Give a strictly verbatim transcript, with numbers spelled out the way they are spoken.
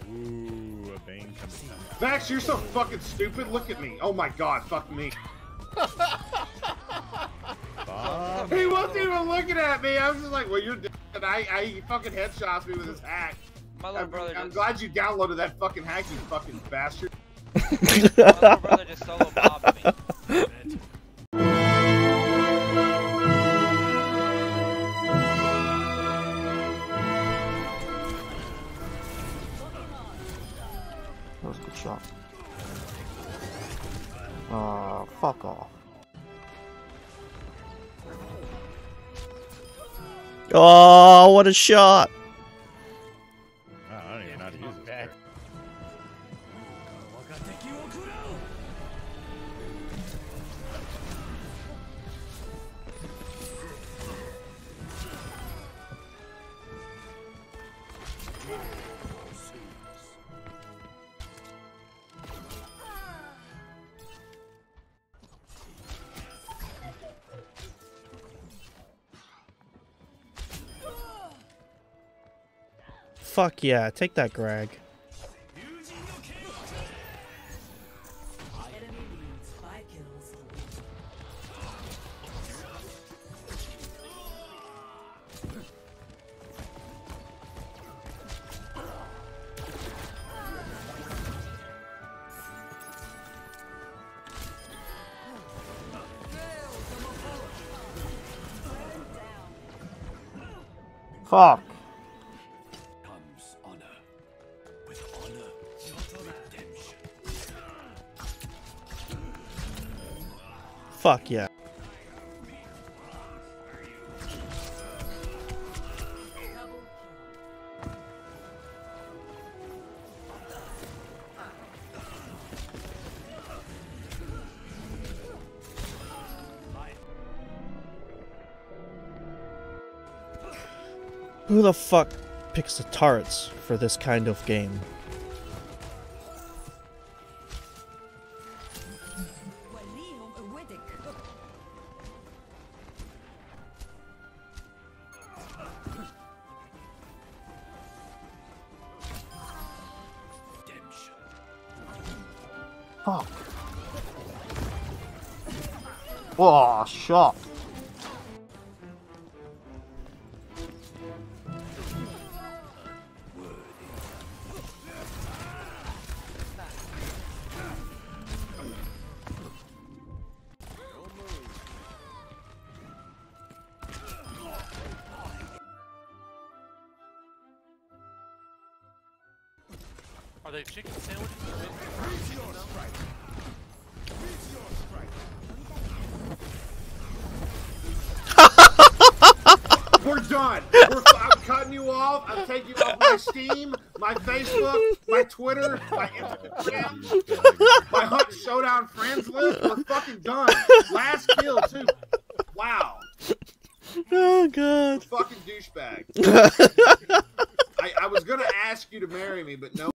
Ooh, a Bane comes down. Max, you're so fucking stupid. Look at me. Oh my god, fuck me. Bob. He wasn't even looking at me. I was just like, well, you're dead. And I, I, he fucking headshots me with his hack. My little I'm, brother I'm just... glad you downloaded that fucking hack, you fucking bastard. My little brother just solo bobbed me. That was a good shot. Uh, fuck off. Oh, what a shot! Oh, I don't even know how to use this card. Fuck yeah, take that, Greg. Fuck. Fuck yeah. Who the fuck picks the turrets for this kind of game? Fuck. Oh, shot. Are they chicken sandwiches? We're done. We're, I'm cutting you off. I'm taking off my Steam, my Facebook, my Twitter, my Instagram, my Hunt Showdown friends list. We're fucking done. Last kill, too. Wow. Oh, God. Fucking douchebag. I, I was going to ask you to marry me, but no.